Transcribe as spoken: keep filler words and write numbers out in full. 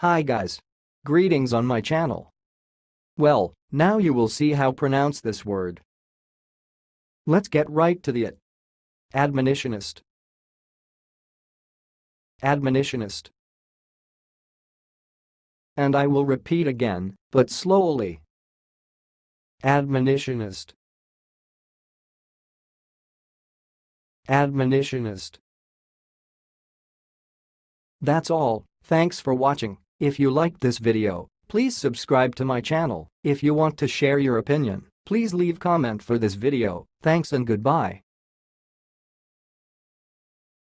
Hi guys. Greetings on my channel. Well, now you will see how pronounce this word. Let's get right to the it. Admonitionist. Admonitionist. And I will repeat again, but slowly. Admonitionist. Admonitionist. That's all. Thanks for watching. If you liked this video, please subscribe to my channel. If you want to share your opinion, please leave comment for this video. Thanks and goodbye.